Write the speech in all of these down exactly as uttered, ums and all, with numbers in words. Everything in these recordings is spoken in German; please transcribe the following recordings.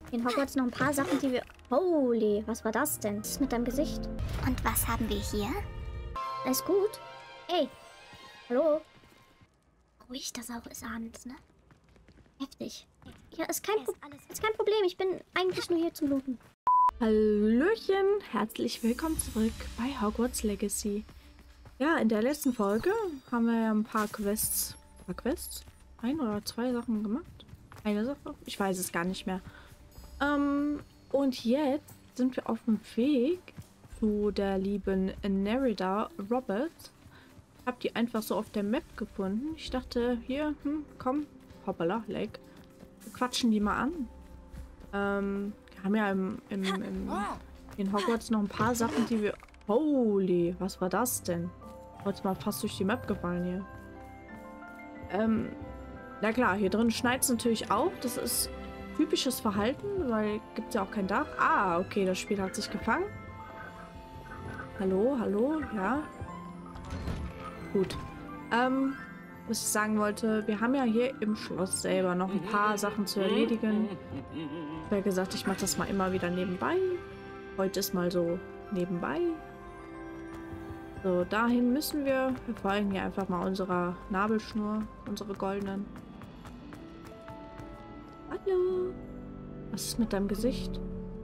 In Hogwarts noch ein paar Sachen, die wir... Holy, was war das denn? Was ist mit deinem Gesicht? Und was haben wir hier? Alles gut? Ey, hallo? Ruhig, das auch ist abends, ne? Heftig. Ja, ist kein, Pro ist kein Problem. Ich bin eigentlich nur hier zum Looten. Hallöchen, herzlich willkommen zurück bei Hogwarts Legacy. Ja, in der letzten Folge haben wir ja ein paar Quests, ein paar Quests, ein oder zwei Sachen gemacht. Eine Sache, ich weiß es gar nicht mehr. Ähm, und jetzt sind wir auf dem Weg zu der lieben Nerida Roberts. Ich habe die einfach so auf der Map gefunden. Ich dachte, hier, hm, komm, hoppala, leg. Wir quatschen die mal an. Ähm, wir haben ja im, im, im, in Hogwarts noch ein paar Sachen, die wir... Holy, was war das denn? Heute mal fast durch die Map gefallen hier. Ähm, na klar, hier drin schneit es natürlich auch. Das ist typisches Verhalten, weil gibt es ja auch kein Dach. Ah, okay, das Spiel hat sich gefangen. Hallo, hallo, ja. Gut. Ähm, was ich sagen wollte, wir haben ja hier im Schloss selber noch ein paar Sachen zu erledigen. Ich habe ja gesagt, ich mache das mal immer wieder nebenbei. Heute ist mal so nebenbei. So, dahin müssen wir. Wir folgen hier einfach mal unserer Nabelschnur, unsere goldenen. Hallo. Was ist mit deinem Gesicht?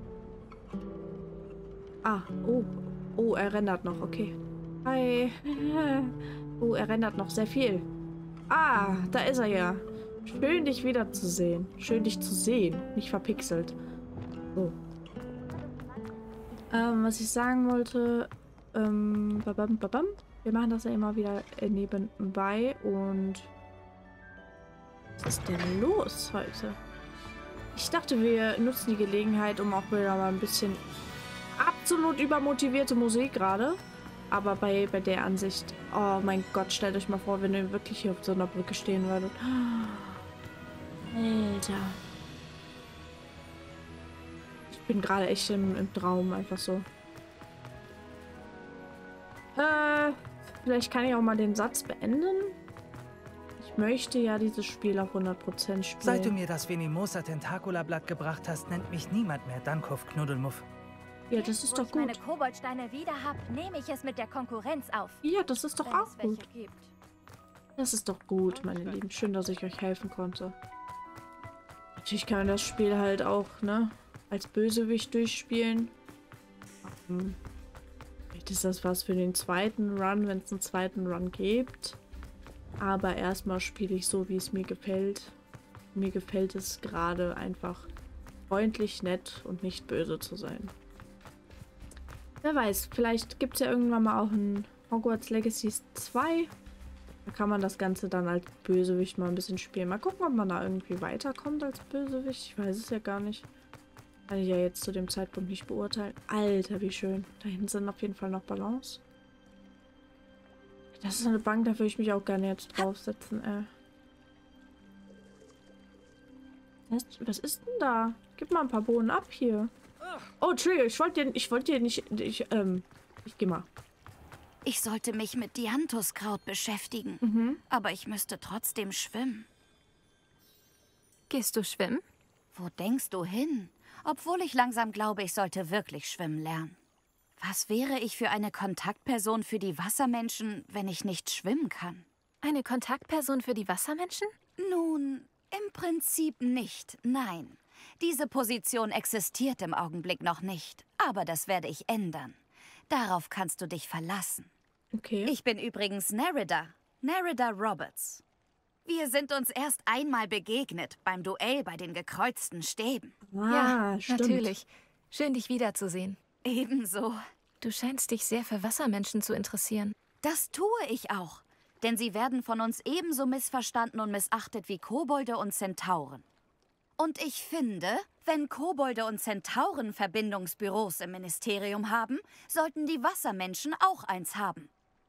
Ah, oh. Oh, er rendert noch, okay. Hi. Oh, er rendert noch sehr viel. Ah, da ist er ja. Schön, dich wiederzusehen. Schön, dich zu sehen. Nicht verpixelt. So. Ähm, was ich sagen wollte... Ähm, babam, babam. Wir machen das ja immer wieder nebenbei und... Was ist denn los heute? Ich dachte, wir nutzen die Gelegenheit, um auch wieder mal ein bisschen absolut übermotivierte Musik gerade. Aber bei, bei der Ansicht... Oh mein Gott, stellt euch mal vor, wenn ihr wirklich hier auf so einer Brücke stehen würdet. Alter. Ich bin gerade echt im, im Traum, einfach so. Äh, vielleicht kann ich auch mal den Satz beenden. Ich möchte ja dieses Spiel auf hundert Prozent spielen. Seit du mir das Venimosa Tentacula-Blatt gebracht hast, nennt mich niemand mehr Dankhoff Knuddelmuff. Ja, das ist Wo doch ich gut. meine Koboldsteine wieder hab, nehme ich es mit der Konkurrenz auf. Ja, das ist doch wenn auch es welche gut. gibt. Das ist doch gut, meine Lieben. Schön, dass ich euch helfen konnte. Natürlich kann man das Spiel halt auch, ne, als Bösewicht durchspielen. Hm. Vielleicht ist das was für den zweiten Run, wenn es einen zweiten Run gibt. Aber erstmal spiele ich so, wie es mir gefällt. Mir gefällt es gerade einfach freundlich, nett und nicht böse zu sein. Wer weiß, vielleicht gibt es ja irgendwann mal auch ein Hogwarts Legacy zwei. Da kann man das Ganze dann als Bösewicht mal ein bisschen spielen. Mal gucken, ob man da irgendwie weiterkommt als Bösewicht. Ich weiß es ja gar nicht. Kann ich ja jetzt zu dem Zeitpunkt nicht beurteilen. Alter, wie schön. Da hinten sind auf jeden Fall noch Ballons. Das ist eine Bank, da würde ich mich auch gerne jetzt draufsetzen. Äh. Was, was ist denn da? Gib mal ein paar Bohnen ab hier. Oh, Entschuldigung, ich wollte dir, ich wollte dir nicht... Ich, ähm, ich geh mal. Ich sollte mich mit Dianthuskraut beschäftigen. Mhm. Aber ich müsste trotzdem schwimmen. Gehst du schwimmen? Wo denkst du hin? Obwohl ich langsam glaube, ich sollte wirklich schwimmen lernen. Was wäre ich für eine Kontaktperson für die Wassermenschen, wenn ich nicht schwimmen kann? Eine Kontaktperson für die Wassermenschen? Nun, im Prinzip nicht, nein. Diese Position existiert im Augenblick noch nicht. Aber das werde ich ändern. Darauf kannst du dich verlassen. Okay. Ich bin übrigens Nerida, Nerida Roberts. Wir sind uns erst einmal begegnet beim Duell bei den gekreuzten Stäben. Ah, ja, stimmt. natürlich. Schön, dich wiederzusehen. Ebenso. Du scheinst dich sehr für Wassermenschen zu interessieren. Das tue ich auch. Denn sie werden von uns ebenso missverstanden und missachtet wie Kobolde und Zentauren. Und ich finde, wenn Kobolde und Zentauren Verbindungsbüros im Ministerium haben, sollten die Wassermenschen auch eins haben.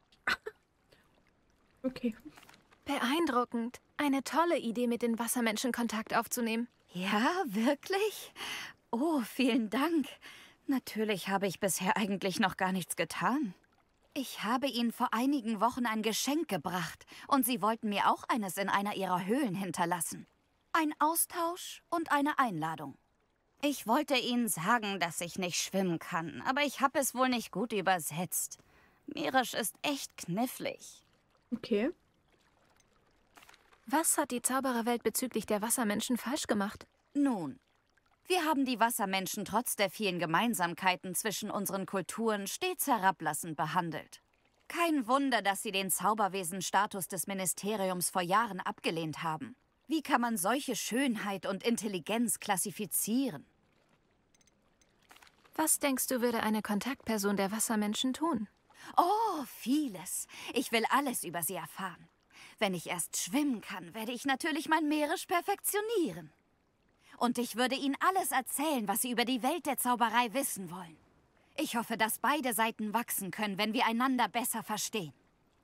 Okay. Beeindruckend. Eine tolle Idee, mit den Wassermenschen Kontakt aufzunehmen. Ja, wirklich? Oh, vielen Dank. Natürlich habe ich bisher eigentlich noch gar nichts getan. Ich habe ihnen vor einigen Wochen ein Geschenk gebracht und sie wollten mir auch eines in einer ihrer Höhlen hinterlassen. Ein Austausch und eine Einladung. Ich wollte Ihnen sagen, dass ich nicht schwimmen kann, aber ich habe es wohl nicht gut übersetzt. Meerisch ist echt knifflig. Okay. Was hat die Zaubererwelt bezüglich der Wassermenschen falsch gemacht? Nun, wir haben die Wassermenschen trotz der vielen Gemeinsamkeiten zwischen unseren Kulturen stets herablassend behandelt. Kein Wunder, dass sie den Zauberwesen-Status des Ministeriums vor Jahren abgelehnt haben. Wie kann man solche Schönheit und Intelligenz klassifizieren? Was denkst du, würde eine Kontaktperson der Wassermenschen tun? Oh, vieles. Ich will alles über sie erfahren. Wenn ich erst schwimmen kann, werde ich natürlich mein Meerisch perfektionieren. Und ich würde ihnen alles erzählen, was sie über die Welt der Zauberei wissen wollen. Ich hoffe, dass beide Seiten wachsen können, wenn wir einander besser verstehen.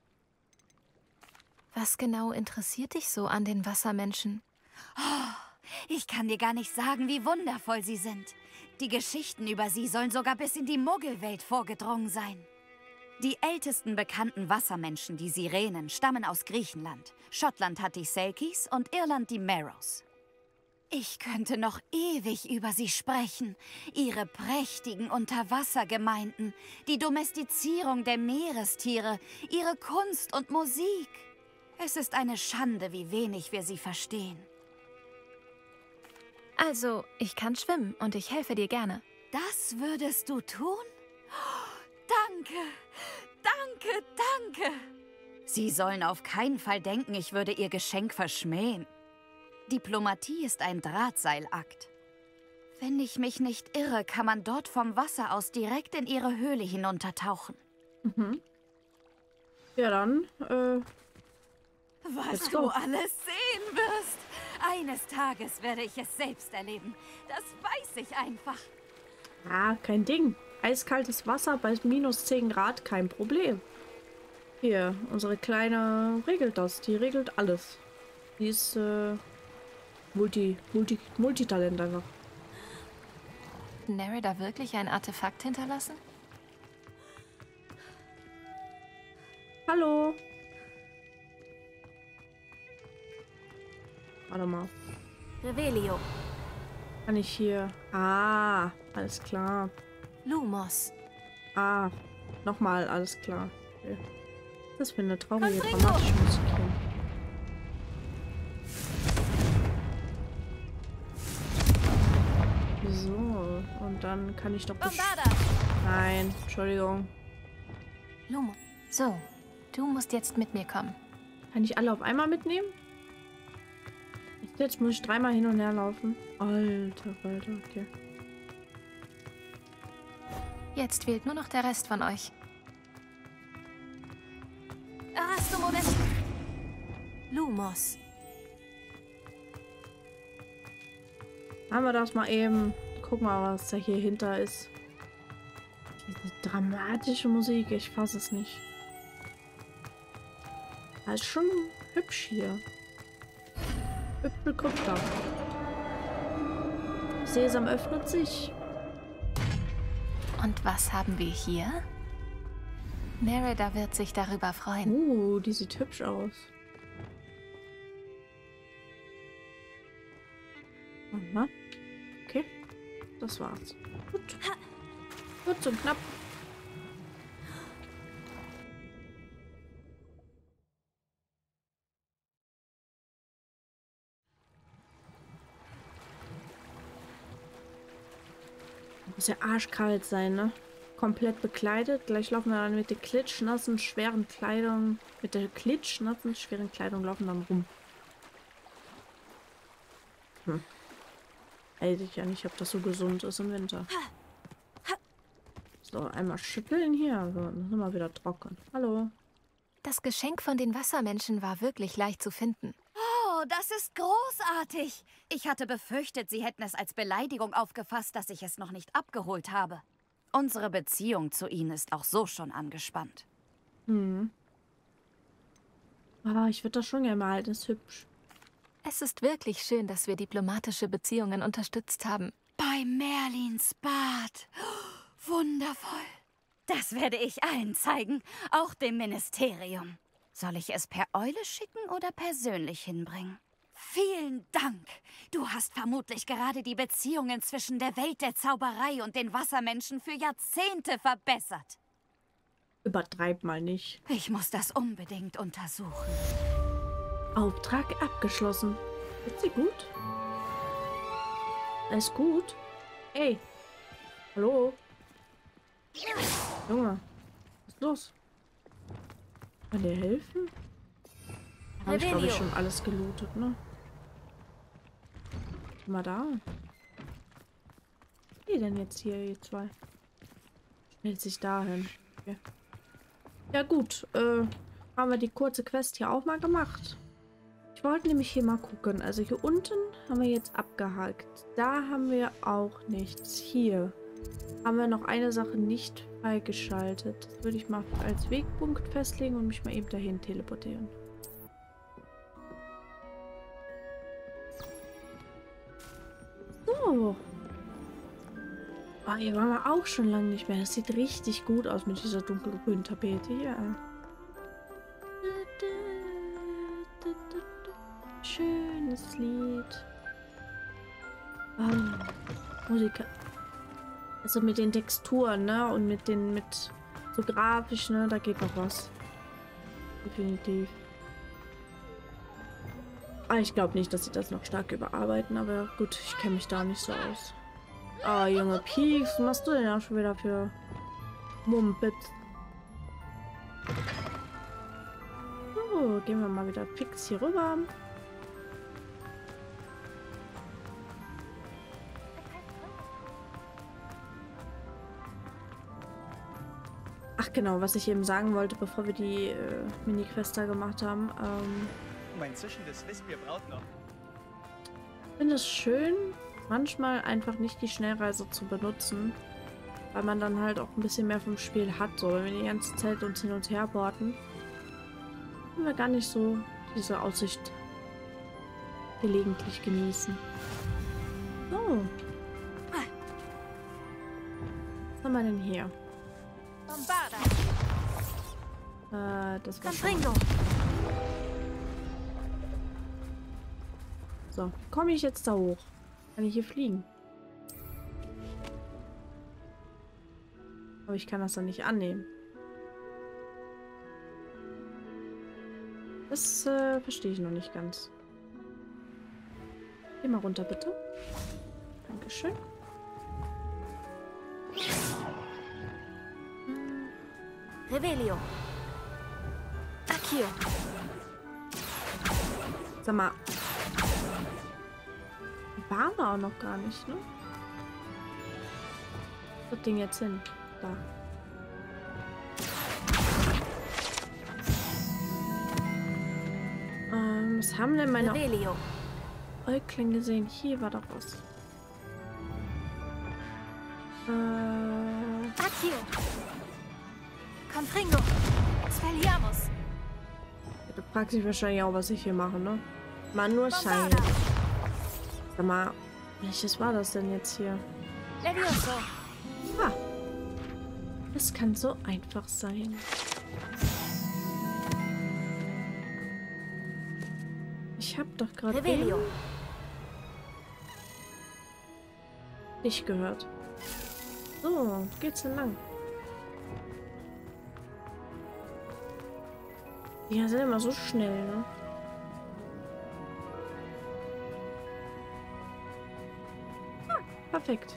Was genau interessiert dich so an den Wassermenschen? Oh, ich kann dir gar nicht sagen, wie wundervoll sie sind. Die Geschichten über sie sollen sogar bis in die Muggelwelt vorgedrungen sein. Die ältesten bekannten Wassermenschen, die Sirenen, stammen aus Griechenland. Schottland hat die Selkies und Irland die Merrows. Ich könnte noch ewig über sie sprechen. Ihre prächtigen Unterwassergemeinden, die Domestizierung der Meerestiere, ihre Kunst und Musik. Es ist eine Schande, wie wenig wir sie verstehen. Also, ich kann schwimmen und ich helfe dir gerne. Das würdest du tun? Danke, danke, danke. Sie sollen auf keinen Fall denken, ich würde ihr Geschenk verschmähen. Diplomatie ist ein Drahtseilakt. Wenn ich mich nicht irre, kann man dort vom Wasser aus direkt in ihre Höhle hinuntertauchen. Mhm. Ja, dann, äh... Was du alles sehen wirst. Eines Tages werde ich es selbst erleben. Das weiß ich einfach. Ah, kein Ding. Eiskaltes Wasser bei minus zehn Grad, kein Problem. Hier, unsere Kleine regelt das. Die regelt alles. Die ist, äh... Multi, Multi, Multitalent einfach. Hat Nerida wirklich ein Artefakt hinterlassen? Hallo. Warte mal. Revelio. Kann ich hier... Ah, alles klar. Lumos. Ah, nochmal, alles klar. Okay. Das für eine traurige, Confringo. dramatische Musik hier. So, und dann kann ich doch... Bombarda. Nein, Entschuldigung. Lumo. So, du musst jetzt mit mir kommen. Kann ich alle auf einmal mitnehmen? Jetzt muss ich dreimal hin und her laufen. Alter, Alter, okay. Jetzt fehlt nur noch der Rest von euch. Arastomodes. Lumos. Haben wir das mal eben. Guck mal, was da hier hinter ist. Diese dramatische Musik, ich fasse es nicht. Das ist schon hübsch hier. Hübsche Kupfer. Sesam öffnet sich. Und was haben wir hier? Nerida wird sich darüber freuen. Uh, die sieht hübsch aus. Aha. Okay. Das war's. Gut. Kurz und knapp. Muss ja arschkalt sein, ne? Komplett bekleidet. Gleich laufen wir dann mit der klitschnassen, schweren Kleidung. Mit der klitschnassen, schweren Kleidung laufen dann rum. Hm. Weiß ich ja nicht, ob das so gesund ist im Winter. So, einmal schütteln hier. So, dann sind wir wieder trocken. Hallo. Das Geschenk von den Wassermenschen war wirklich leicht zu finden. Oh, das ist großartig. Ich hatte befürchtet, sie hätten es als Beleidigung aufgefasst, dass ich es noch nicht abgeholt habe. Unsere Beziehung zu ihnen ist auch so schon angespannt. Hm. Aber ich würde das schon gerne mal halten. Ist hübsch. Es ist wirklich schön, dass wir diplomatische Beziehungen unterstützt haben. Bei Merlins Bad. Wundervoll. Das werde ich allen zeigen, auch dem Ministerium. Soll ich es per Eule schicken oder persönlich hinbringen? vielen Dank. Du hast vermutlich gerade die Beziehungen zwischen der Welt der Zauberei und den Wassermenschen für Jahrzehnte verbessert. Übertreib mal nicht. Ich muss das unbedingt untersuchen. Auftrag abgeschlossen. Ist sie gut? Alles gut? Ey. Hallo? Junge. Was ist los? Kann dir helfen? Habe ich, glaube ich, schon alles gelootet, ne? Mal da. Was geht denn jetzt hier, ihr zwei? Stellt sich dahin. Okay. Ja gut, äh, haben wir die kurze Quest hier auch mal gemacht. Ich wollte nämlich hier mal gucken. Also hier unten haben wir jetzt abgehakt. Da haben wir auch nichts. Hier haben wir noch eine Sache nicht freigeschaltet. Das würde ich mal als Wegpunkt festlegen und mich mal eben dahin teleportieren. So. Oh, hier waren wir auch schon lange nicht mehr. Das sieht richtig gut aus mit dieser dunkelgrünen Tapete hier. Schönes Lied. Oh, Musik. Also mit den Texturen, ne? Und mit den, mit so grafisch, ne? Da geht noch was. Definitiv. Ah, ich glaube nicht, dass sie das noch stark überarbeiten, aber gut, ich kenne mich da nicht so aus. Ah, Junge, Pieks, was machst du denn auch schon wieder für Mumpitz? So, gehen wir mal wieder fix hier rüber. Ach genau, was ich eben sagen wollte, bevor wir die äh, Mini-Quest da gemacht haben. Ähm, mein zischendes Wespe braut noch. Ich finde es schön, manchmal einfach nicht die Schnellreise zu benutzen, weil man dann halt auch ein bisschen mehr vom Spiel hat. So, wenn wir die ganze Zeit uns hin und her porten, können wir gar nicht so diese Aussicht gelegentlich genießen. So. Was haben wir denn hier? Äh, das war schon. So, komme ich jetzt da hoch? Kann ich hier fliegen? Aber ich kann das dann nicht annehmen. Das äh, verstehe ich noch nicht ganz. Geh mal runter, bitte. Dankeschön. Revelio. Accio. Sag mal. Waren wir auch noch gar nicht, ne? Das Ding jetzt hin. Da. Ähm, was haben denn meine Revelio. Äuglein gesehen? Hier war doch was. Äh. Accio. Confringo. Spelliamus. Du fragst dich wahrscheinlich auch, was ich hier mache, ne? Mann, nur Schein. Sag mal, welches war das denn jetzt hier? Levioso. Ah. Das kann so einfach sein. Ich hab doch gerade Revelio. dich gehört. So, wo geht's denn lang? Die sind immer so schnell, ne? Ah, perfekt.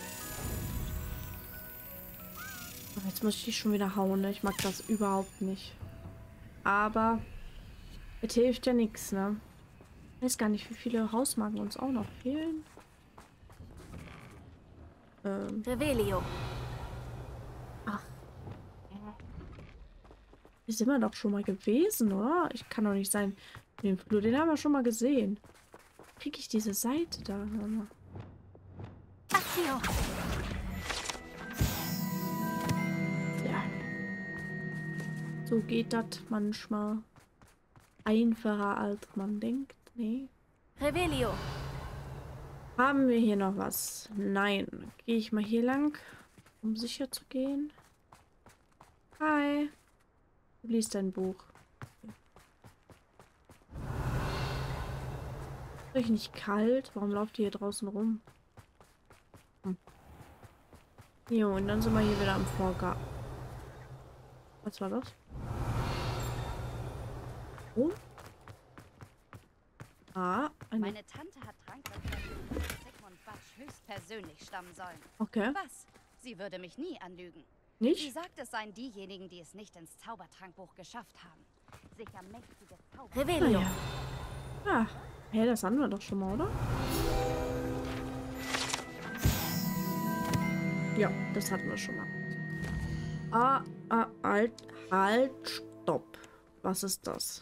Aber jetzt muss ich die schon wieder hauen, ne? Ich mag das überhaupt nicht. Aber es hilft ja nichts, ne? Ich weiß gar nicht, wie viele Hausmarken uns auch noch fehlen. Ähm. Revelio. Ach. Hier sind wir doch schon mal gewesen, oder? Ich kann doch nicht sein. Den Flur, den haben wir schon mal gesehen. Kriege ich diese Seite da? Hör mal. Accio. Ja. So geht das manchmal. Einfacher als man denkt. Nee. Revelio. Haben wir hier noch was? Nein. Gehe ich mal hier lang, um sicher zu gehen. Hi. Du liest dein Buch. euch nicht kalt? Warum lauft ihr hier draußen rum? Hm. Jo, und dann sind wir hier wieder am Vorgarten. Was war das? Oh. Ah, eine... Meine Tante hat Trankwürste von Sigmund Batsch höchstpersönlich stammen sollen. Okay. Was? Sie würde mich nie anlügen. Sie Nicht? sagt, es seien diejenigen, die es nicht ins Zaubertrankbuch geschafft haben. Sicher mächtige Zauber. Ah, Revelio. ja. Ah, hey, das hatten wir doch schon mal, oder? Ja, das hatten wir schon mal. Ah, ah, halt, halt, stopp. Was ist das?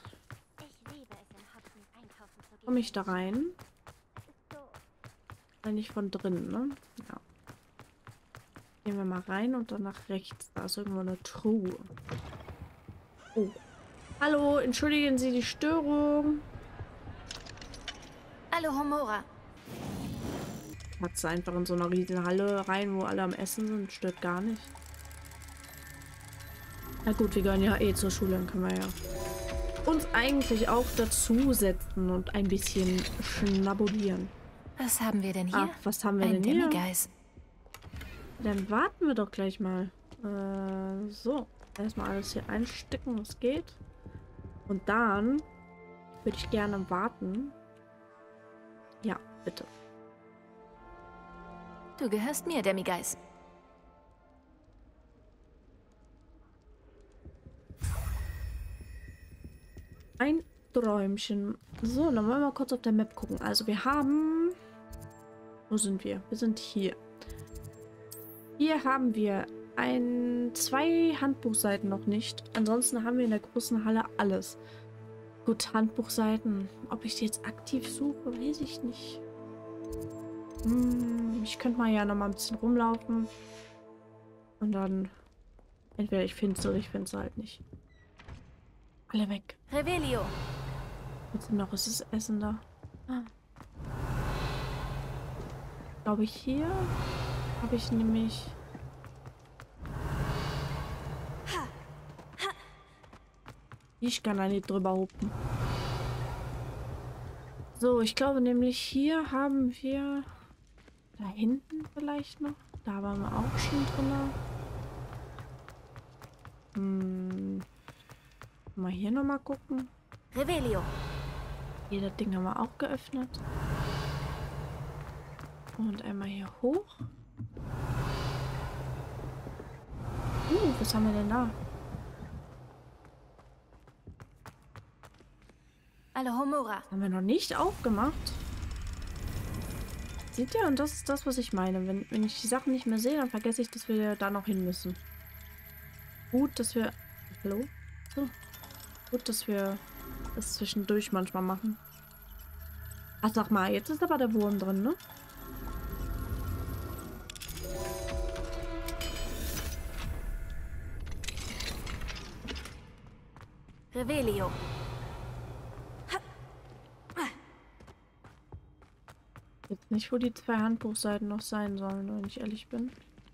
Komme ich da rein? Eigentlich von drinnen, ne? Ja. Gehen wir mal rein und dann nach rechts. Da ist irgendwo eine Truhe. Oh. Hallo, entschuldigen Sie die Störung. Hallo, Homora. Hat sie einfach in so einer riesen Halle rein, wo alle am Essen sind. Stört gar nicht. Na gut, wir gehören ja eh zur Schule, dann können wir ja uns eigentlich auch dazusetzen und ein bisschen schnabulieren. Was haben wir denn hier? Ah, was haben wir Ein denn hier? Demigeist. Dann warten wir doch gleich mal. Äh, so. Erstmal alles hier einstecken, was geht. Und dann würde ich gerne warten. Ja, bitte. Du gehörst mir, Demigeist. Ein Träumchen. So, dann wollen wir mal kurz auf der Map gucken. Also wir haben... Wo sind wir? Wir sind hier. Hier haben wir ein, zwei Handbuchseiten noch nicht. Ansonsten haben wir in der großen Halle alles. Gut, Handbuchseiten. Ob ich die jetzt aktiv suche, weiß ich nicht. Hm, ich könnte mal ja noch mal ein bisschen rumlaufen. Und dann... Entweder ich finde sie oder ich finde sie halt nicht. Alle weg. Revelio. Jetzt noch ist das Essen da. Ah. Glaube ich hier habe ich nämlich... Ich kann da nicht drüber hupen. So, ich glaube nämlich hier haben wir... Da hinten vielleicht noch. Da waren wir auch schon drin. Hm. Mal hier nochmal gucken. Revelio. Hier, das Ding haben wir auch geöffnet. Und einmal hier hoch. Uh, was haben wir denn da? Hallo, Homora. Haben wir noch nicht aufgemacht. Seht ihr? Und das ist das, was ich meine. Wenn, wenn ich die Sachen nicht mehr sehe, dann vergesse ich, dass wir da noch hin müssen. Gut, dass wir... Hallo? So. Gut, dass wir das zwischendurch manchmal machen. Ach, sag mal, jetzt ist aber der Wurm drin, ne? Revelio. Jetzt nicht, wo die zwei Handbuchseiten noch sein sollen, wenn ich ehrlich bin.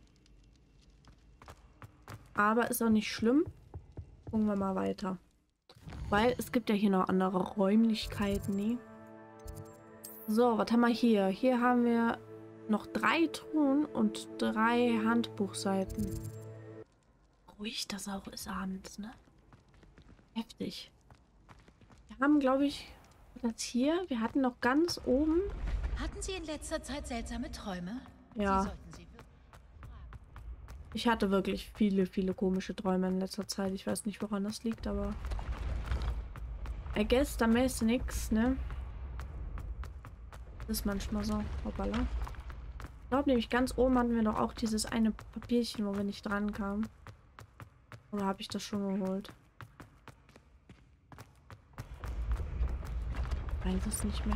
Aber ist auch nicht schlimm. Gucken wir mal weiter. Weil es gibt ja hier noch andere Räumlichkeiten, ne? So, was haben wir hier? Hier haben wir noch drei Truhen und drei Handbuchseiten. Ruhig das auch ist abends, ne? Heftig. Wir haben, glaube ich, das hier. Wir hatten noch ganz oben. Hatten Sie in letzter Zeit seltsame Träume? Ja. Sie sollten sie wirklich Ich hatte wirklich viele, viele komische Träume in letzter Zeit. Ich weiß nicht, woran das liegt, aber... I guess, da mehr ist nix, ne? Das ist manchmal so. Hoppala. Ich glaube nämlich, ganz oben hatten wir doch auch dieses eine Papierchen, wo wir nicht dran kamen. Oder habe ich das schon geholt? Ich weiß es nicht mehr.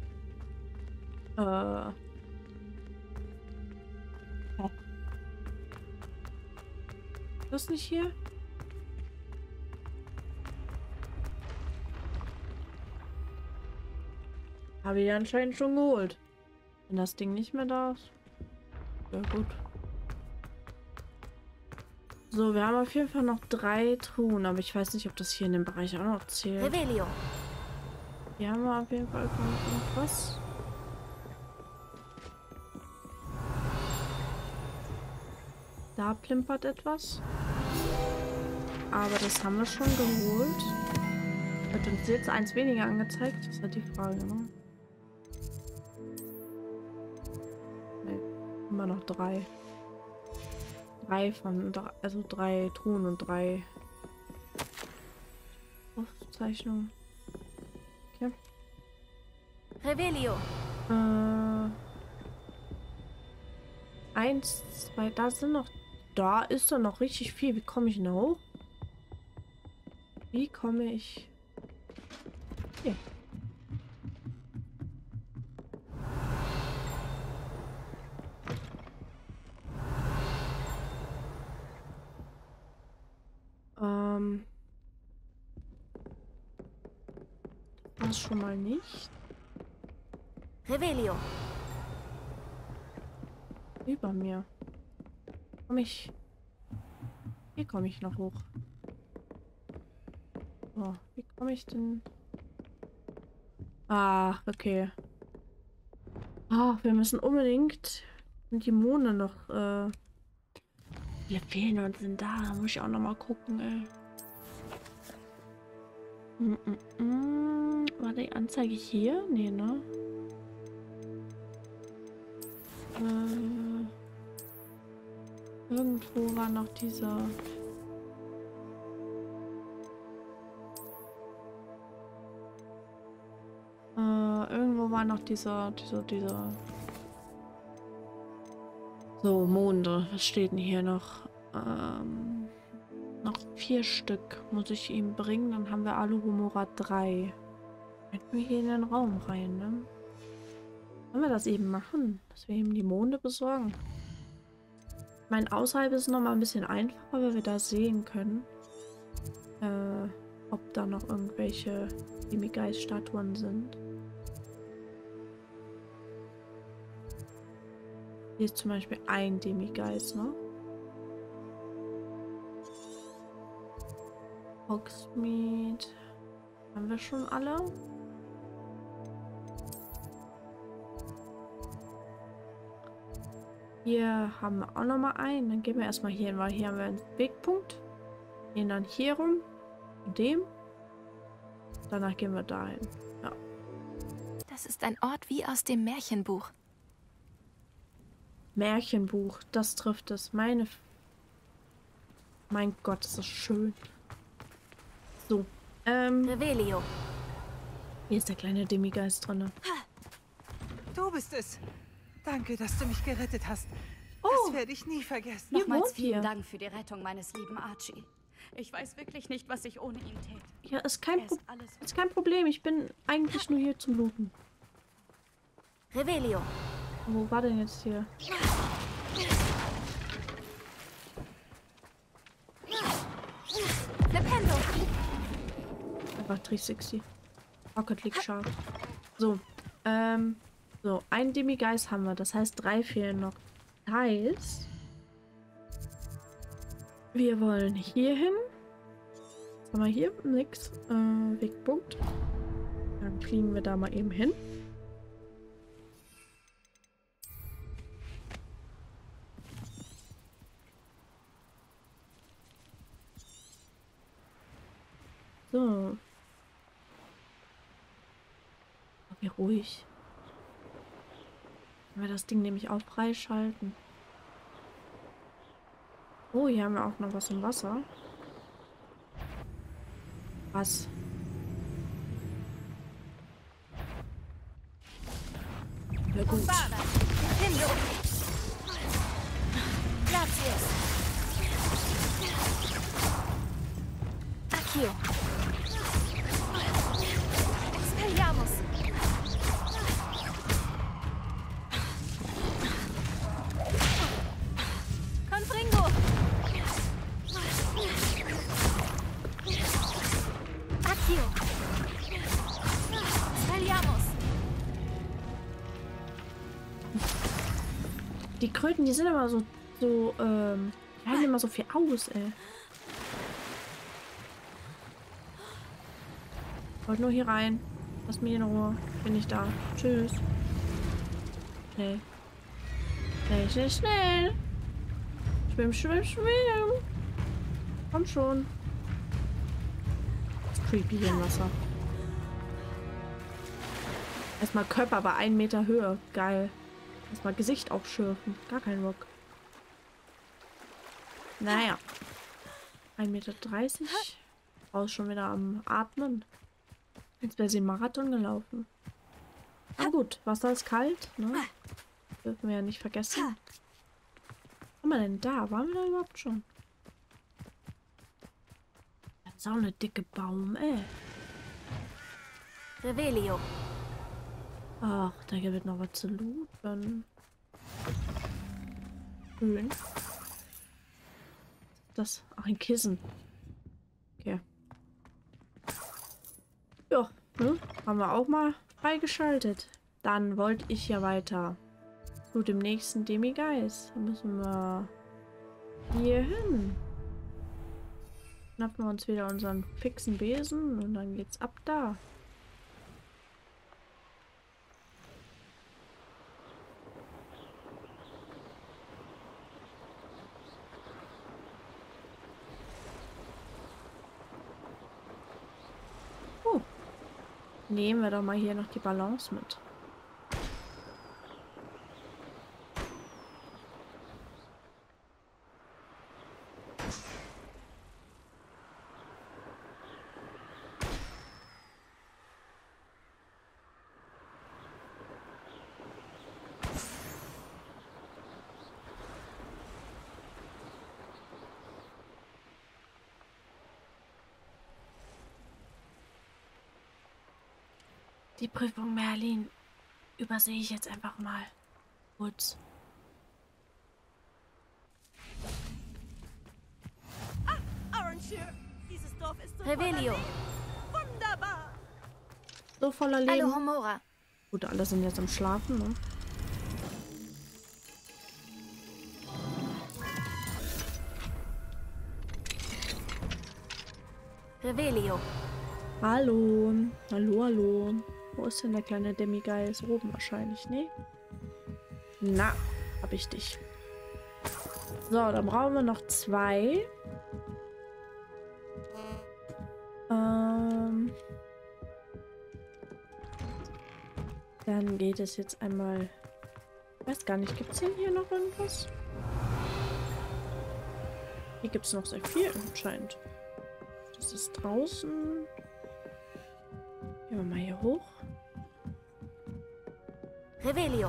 Äh. Hä? das nicht hier? Habe ich anscheinend schon geholt. Wenn das Ding nicht mehr da ist. Ja, gut. So, wir haben auf jeden Fall noch drei Truhen, aber ich weiß nicht, ob das hier in dem Bereich auch noch zählt. Revelio. Hier haben wir auf jeden Fall noch was. Da plimpert etwas. Aber das haben wir schon geholt. Wird uns jetzt eins weniger angezeigt? Das ist halt die Frage, ne? Ne, immer noch drei. Drei von, also drei Truhen und drei Aufzeichnungen. Okay. Revelio. Äh, eins, zwei, da sind noch, da ist doch noch richtig viel. Wie komme ich denn da hoch? Wie komme ich hier? Ähm, das schon mal nicht. Revelio. Über mir. Komm ich. Hier komme ich noch hoch. So, wie komme ich denn? Ah, okay. Ah, wir müssen unbedingt die Monde noch. Äh, wir fehlen uns denn da. Da muss ich auch noch mal gucken, ey. Mm -mm -mm. War die Anzeige hier? Nee, ne? Äh, irgendwo war noch dieser. Äh, irgendwo war noch dieser, dieser, dieser. So, Monde. Was steht denn hier noch? Ähm, noch vier Stück muss ich ihm bringen. Dann haben wir Aluhumora drei. Könnten wir hier in den Raum rein, ne? Wollen wir das eben machen? Dass wir ihm die Monde besorgen? Ich meine, außerhalb ist es nochmal ein bisschen einfacher, weil wir da sehen können, äh, ob da noch irgendwelche Demigeist-Statuen sind. Hier ist zum Beispiel ein Demigeist, ne? Hogsmeade. Haben wir schon alle? Hier haben wir auch noch mal einen. Dann gehen wir erstmal hier hin, weil hier haben wir einen Wegpunkt. Gehen dann hier rum. Und dem. Danach gehen wir dahin. Ja. Das ist ein Ort wie aus dem Märchenbuch. Märchenbuch, das trifft es. Meine. F mein Gott, ist das schön. So. Ähm. Revelio. Hier ist der kleine Demigeist drin. Du bist es. Danke, dass du mich gerettet hast. Oh. Das werde ich nie vergessen. Ihr Nochmals wohnt hier. vielen Dank für die Rettung meines lieben Archie. Ich weiß wirklich nicht, was ich ohne ihn täte. Ja, ist kein, Er Pro ist alles. ist kein Problem. Ich bin eigentlich nur hier zum Looten. Revelio. Wo war denn jetzt hier? Flipendo. Einfach drei sechzig. Rocket League Shark. So. Ähm. So, ein Demigeist haben wir. Das heißt, drei fehlen noch. Das heißt, wir wollen hier hin. Was haben wir hier? Nix. Äh, Wegpunkt. Dann fliegen wir da mal eben hin. So. Okay, ruhig. Können wir das Ding nämlich auch freischalten. Oh, hier haben wir auch noch was im Wasser. Was? Ja gut. Flipendo. Gratias. Accio. Expelliarmus. Confringo. Accio. Spelliamos. Die Kröten, die sind aber so, so, ähm, die halten immer so viel aus, ey. Ich wollte nur hier rein. Lass mich in Ruhe. Bin ich da. Tschüss. Schnell. Schnell, schnell, schnell. Schwimm, schwimm, schwimm. Komm schon. Das ist creepy hier im Wasser. Erstmal Körper bei einem Meter Höhe. Geil. Erstmal Gesicht aufschürfen. Gar kein Bock. Naja. ein Meter dreißig. Raus schon wieder am Atmen. Jetzt wäre sie einen Marathon gelaufen. Na gut, Wasser ist kalt, ne? Dürfen wir ja nicht vergessen. Was haben wir denn da? Waren wir da überhaupt schon? Das ist auch eine dicke Baum, ey. Revelio. Ach, da gibt es noch was zu looten. Schön. Das, ach, ein Kissen. Okay. Ja, ne? Haben wir auch mal freigeschaltet. Dann wollte ich ja weiter zu dem nächsten Demigeist. Da müssen wir hier hin. Schnappen wir uns wieder unseren fixen Besen und dann geht's ab da. Nehmen wir doch mal hier noch die Balance mit. Die Prüfung Merlin übersehe ich jetzt einfach mal kurz. Ah, Orange, dieses Dorf ist so Revelio. Wunderbar. So voller Leben. Hallo, Homora. Gut, alle sind jetzt am Schlafen, ne? Revelio. Hallo. Hallo, hallo. Wo ist denn der kleine Demigeist? Oben wahrscheinlich, ne? Na, hab ich dich. So, dann brauchen wir noch zwei. Ähm. Dann geht es jetzt einmal... Ich weiß gar nicht, gibt es denn hier noch irgendwas? Hier gibt es noch sehr viel anscheinend. Das ist draußen. Gehen wir mal hier hoch. Revelio.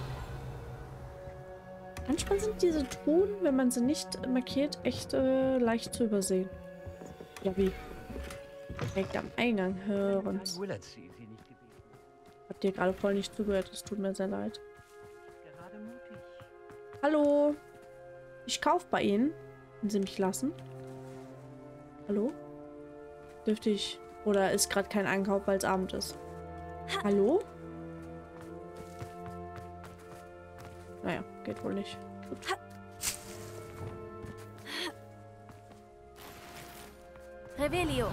Manchmal sind diese Truhen, wenn man sie nicht markiert, echt äh, leicht zu übersehen. Ja, wie? Direkt am Eingang hören. Habt ihr gerade voll nicht zugehört? Es tut mir sehr leid. Hallo? Ich kaufe bei Ihnen. Wenn Sie mich lassen. Hallo? Dürfte ich... Oder ist gerade kein Einkauf, weil es Abend ist? Hallo? Naja, geht wohl nicht. Gut. Revelio.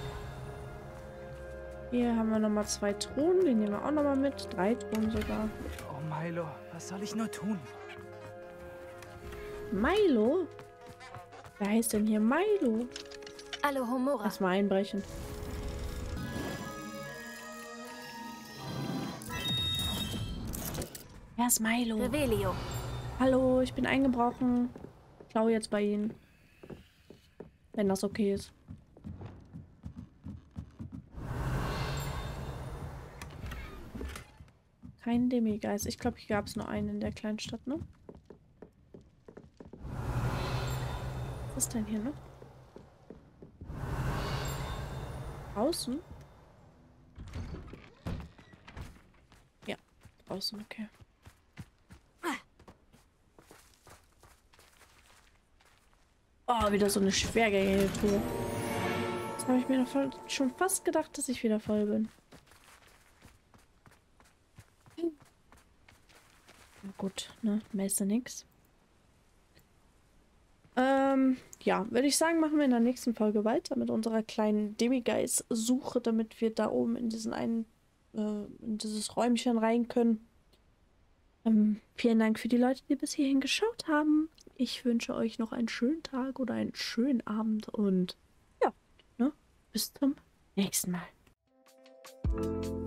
Hier haben wir nochmal zwei Truhen. Die nehmen wir auch nochmal mit. Drei Truhen sogar. Oh, Milo, was soll ich nur tun? Milo? Wer heißt denn hier Milo? Hallo, Homora. Erstmal einbrechen. Wer ist Milo? Revelio. Hallo, ich bin eingebrochen. Schau jetzt bei Ihnen. Wenn das okay ist. Kein Demigeist. Ich glaube, hier gab es nur einen in der kleinen Stadt, ne? Was ist denn hier noch? Draußen? Ja, draußen, okay. Oh, wieder so eine schwergängige Tour. Habe ich mir doch voll, schon fast gedacht, dass ich wieder voll bin. Na gut, ne? Mehr ist ja nix. Ähm, ja, würde ich sagen, machen wir in der nächsten Folge weiter mit unserer kleinen Demiguise-Suche, damit wir da oben in diesen einen, äh, in dieses Räumchen rein können. Ähm, vielen Dank für die Leute, die bis hierhin geschaut haben. Ich wünsche euch noch einen schönen Tag oder einen schönen Abend und ja, ne, bis zum nächsten Mal.